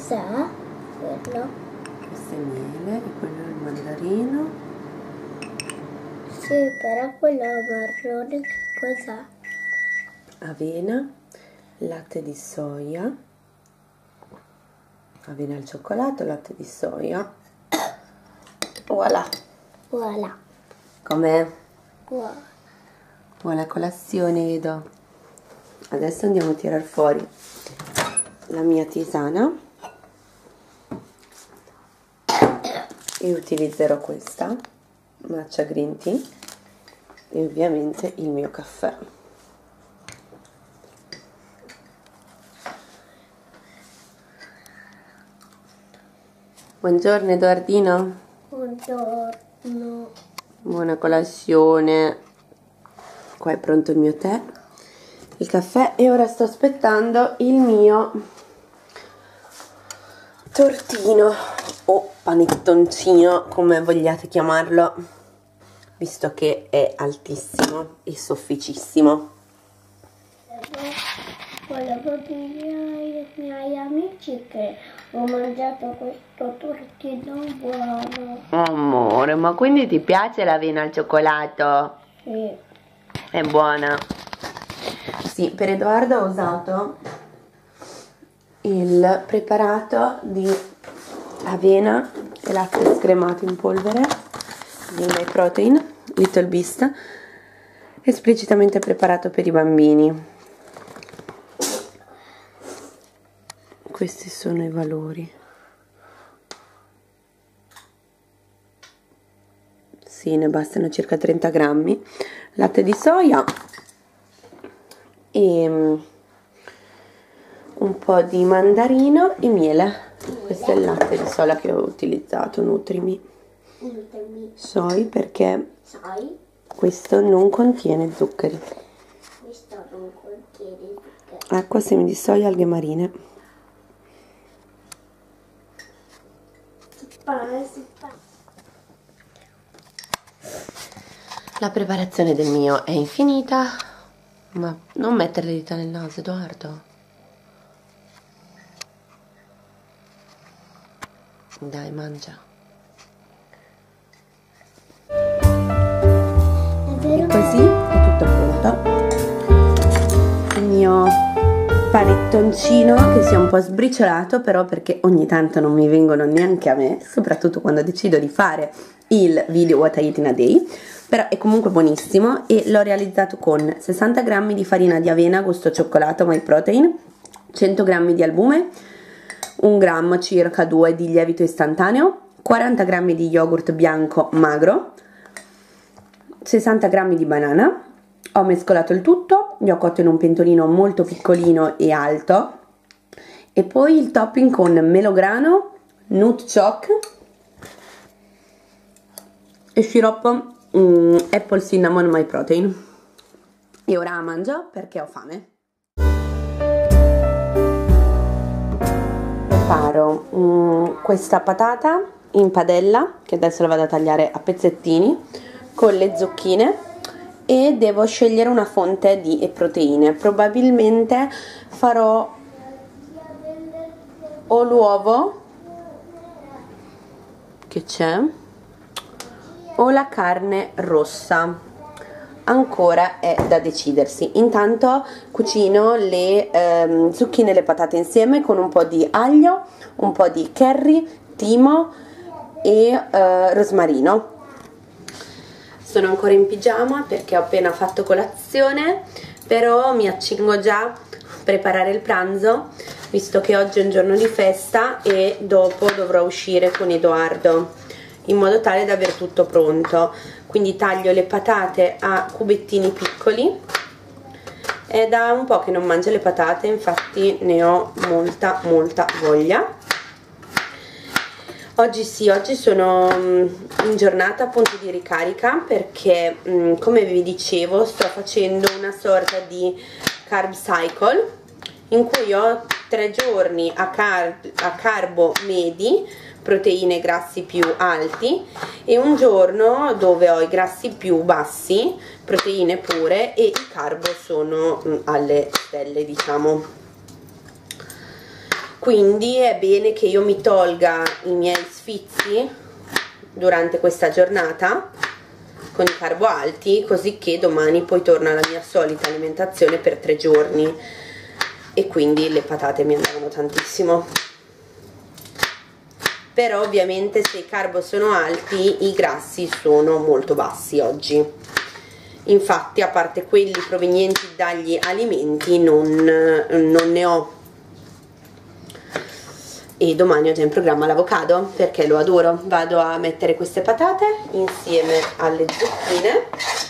Cos'è? Quello? Questo è miele e quello è il mandarino. Sì, però quello marrone che cos'è? Avena, latte di soia, avena al cioccolato, latte di soia. Voilà. Voilà. Com'è? Voilà. Buona colazione, Edo. Adesso andiamo a tirar fuori la mia tisana e utilizzerò questa matcha green tea e ovviamente il mio caffè. Buongiorno Edoardino. Buongiorno. Buona colazione. Qua è pronto il mio tè, il caffè, e ora sto aspettando il mio tortino o panettoncino, come vogliate chiamarlo, visto che è altissimo e sofficissimo. Volevo dire ai miei amici che ho mangiato questo tortino buono. Amore, ma quindi ti piace l'avena al cioccolato? Sì. È buona. Sì, per Edoardo ho usato il preparato di avena e latte scremato in polvere di My Protein Little Beast, esplicitamente preparato per i bambini. Questi sono i valori. Sì, ne bastano circa 30 grammi. Latte di soia e un po' di mandarino e miele. Questo è il latte di soia che ho utilizzato, Nutrimi Soy, perché questo non contiene zuccheri. Questo non contiene zucchero. Acqua, semi di soia, alghe marine. La preparazione del mio è infinita, ma non mettere le dita nel naso, Edoardo. Dai, mangia. E così è tutto pronto. Il mio panettoncino che si è un po' sbriciolato, però perché ogni tanto non mi vengono neanche a me, soprattutto quando decido di fare il video What I Eat in a Day, però è comunque buonissimo e l'ho realizzato con 60 grammi di farina di avena gusto cioccolato My Protein, 100 grammi di albume, 1 grammo circa 2 di lievito istantaneo, 40 grammi di yogurt bianco magro, 60 grammi di banana. Ho mescolato il tutto, li ho cotto in un pentolino molto piccolino e alto, e poi il topping con melograno, nut choc e sciroppo apple cinnamon My Protein. E ora mangio perché ho fame. Preparo questa patata in padella, che adesso la vado a tagliare a pezzettini, con le zucchine, e devo scegliere una fonte di proteine. Probabilmente farò o l'uovo che c'è o la carne rossa, ancora è da decidersi. Intanto cucino le zucchine e le patate insieme con un po' di aglio, un po' di curry, timo e rosmarino. Sono ancora in pigiama perché ho appena fatto colazione, però mi accingo già a preparare il pranzo, visto che oggi è un giorno di festa e dopo dovrò uscire con Edoardo, in modo tale da avere tutto pronto. Quindi taglio le patate a cubettini piccoli. È da un po' che non mangio le patate, infatti ne ho molta voglia. Oggi sì, oggi sono in giornata appunto di ricarica, perché come vi dicevo sto facendo una sorta di carb cycle in cui ho 3 giorni a carbo medi, proteine e grassi più alti, e un giorno dove ho i grassi più bassi, proteine pure, e il carbo sono alle stelle, diciamo. quindi è bene che io mi tolga i miei sfizi durante questa giornata con i carbo alti, così che domani poi torna alla mia solita alimentazione per 3 giorni, e quindi le patate mi andavano tantissimo. Però ovviamente se i carbo sono alti, i grassi sono molto bassi oggi. Infatti, a parte quelli provenienti dagli alimenti, non ne ho. E domani ho già in programma l'avocado perché lo adoro. Vado a mettere queste patate insieme alle zucchine.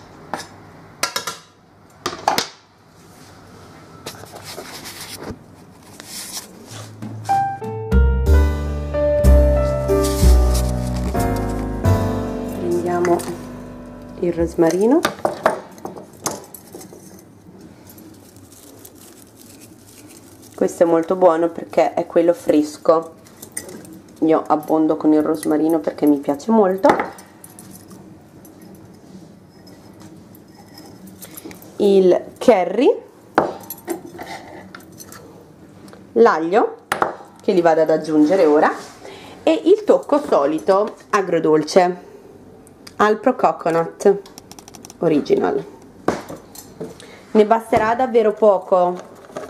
Prendiamo il rosmarino. Questo è molto buono perché è quello fresco. Io abbondo con il rosmarino perché mi piace molto. Il curry, l'aglio che li vado ad aggiungere ora, e il tocco solito agrodolce Alpro Coconut Original. Ne basterà davvero poco.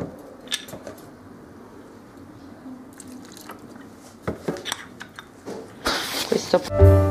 Questo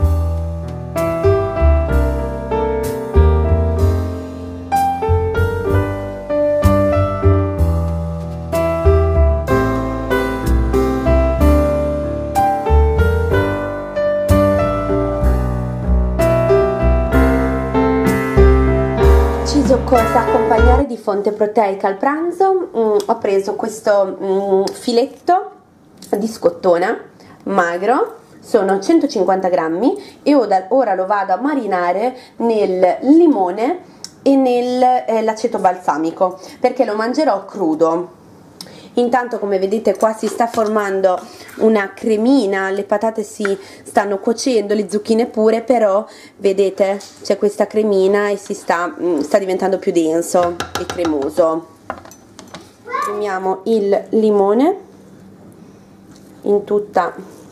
ci occorsa accompagnare di fonte proteica al pranzo. Ho preso questo filetto di scottona magro, sono 150 grammi, e ora lo vado a marinare nel limone e nell'aceto balsamico perché lo mangerò crudo. Intanto, come vedete, qua si sta formando una cremina, le patate si stanno cuocendo, le zucchine pure, però vedete c'è questa cremina e sta diventando più denso e cremoso. Mettiamo il limone in tutta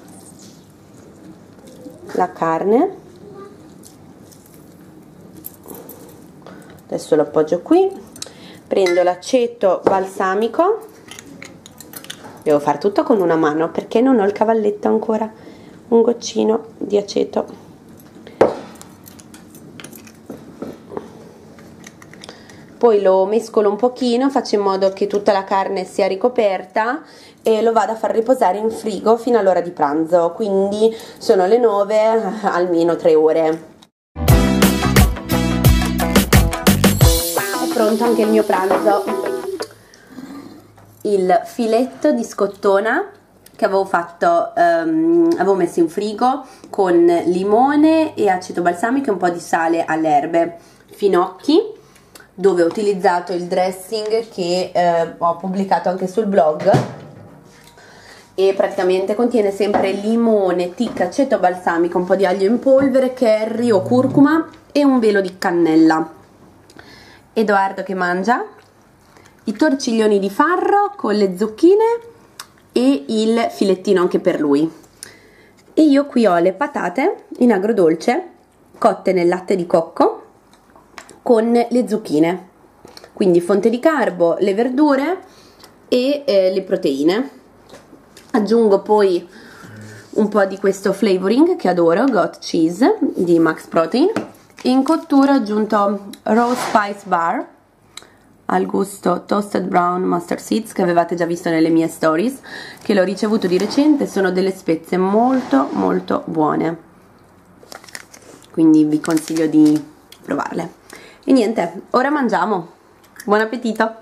la carne. Adesso lo appoggio qui, prendo l'aceto balsamico. Devo fare tutto con una mano perché non ho il cavalletto ancora. Un goccino di aceto. Poi lo mescolo un pochino, faccio in modo che tutta la carne sia ricoperta, e lo vado a far riposare in frigo fino all'ora di pranzo. Quindi sono le 9, almeno 3 ore. È pronto anche il mio pranzo. Il filetto di scottona che avevo fatto, avevo messo in frigo con limone e aceto balsamico e un po' di sale alle erbe, finocchi, dove ho utilizzato il dressing che ho pubblicato anche sul blog, e praticamente contiene sempre limone, tic, aceto balsamico, un po' di aglio in polvere, curry o curcuma e un velo di cannella. Edoardo che mangia i torciglioni di farro con le zucchine e il filettino anche per lui, e io qui ho le patate in agrodolce cotte nel latte di cocco con le zucchine, quindi fonte di carbo, le verdure e le proteine. Aggiungo poi un po' di questo flavoring che adoro, goat cheese di Max Protein. In cottura ho aggiunto raw spice bar al gusto toasted brown mustard seeds, che avevate già visto nelle mie stories, che l'ho ricevuto di recente. Sono delle spezie molto molto buone, quindi vi consiglio di provarle. E niente, ora mangiamo. Buon appetito!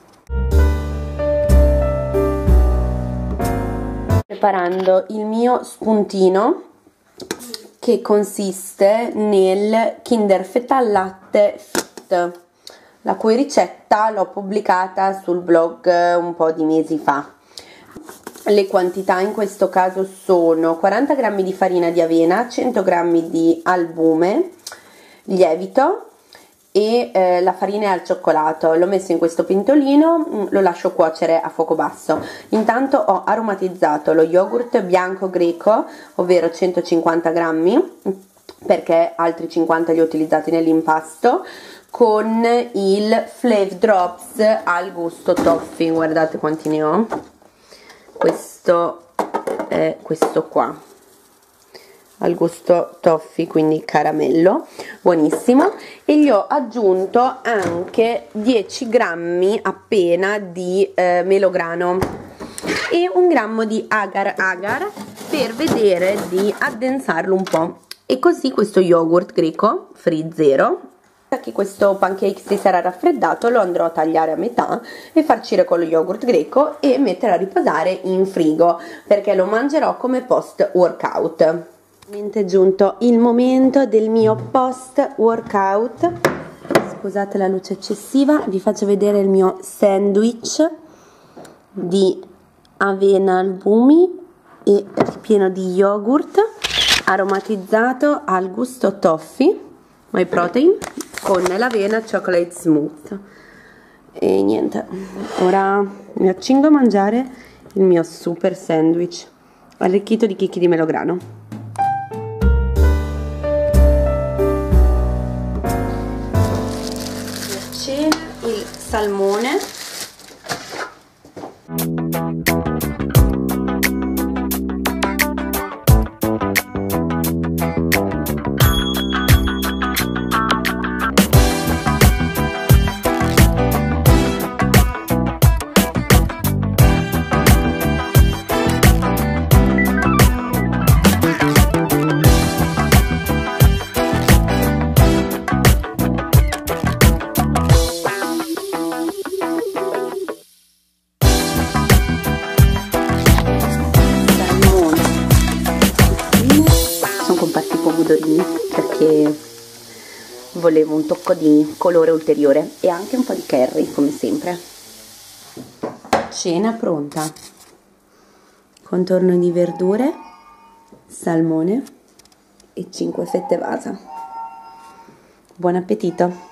Preparando il mio spuntino, che consiste nel Kinder Feta al latte Fit, la cui ricetta l'ho pubblicata sul blog un po' di mesi fa. Le quantità in questo caso sono 40 g di farina di avena, 100 g di albume, lievito e la farina è al cioccolato. L'ho messo in questo pentolino, lo lascio cuocere a fuoco basso. Intanto ho aromatizzato lo yogurt bianco greco, ovvero 150 grammi, perché altri 50 li ho utilizzati nell'impasto, con il Flav Drops al gusto toffee. Guardate quanti ne ho. Questo è questo qua, al gusto toffee, quindi caramello, buonissimo. E gli ho aggiunto anche 10 grammi appena di melograno e 1 grammo di agar agar per vedere di addensarlo un po'. E così questo yogurt greco free zero, che questo pancake si sarà raffreddato, lo andrò a tagliare a metà e farcire con lo yogurt greco e mettere a riposare in frigo, perché lo mangerò come post workout. È giunto il momento del mio post workout. Scusate la luce eccessiva, vi faccio vedere il mio sandwich di avena albumi e ripieno di yogurt aromatizzato al gusto toffee, my protein, con l'avena chocolate smooth. E niente, ora mi accingo a mangiare il mio super sandwich arricchito di chicchi di melograno. Il salmone, perché volevo un tocco di colore ulteriore e anche un po' di curry, come sempre. Cena pronta: contorno di verdure, salmone e 5 fette vasa. Buon appetito!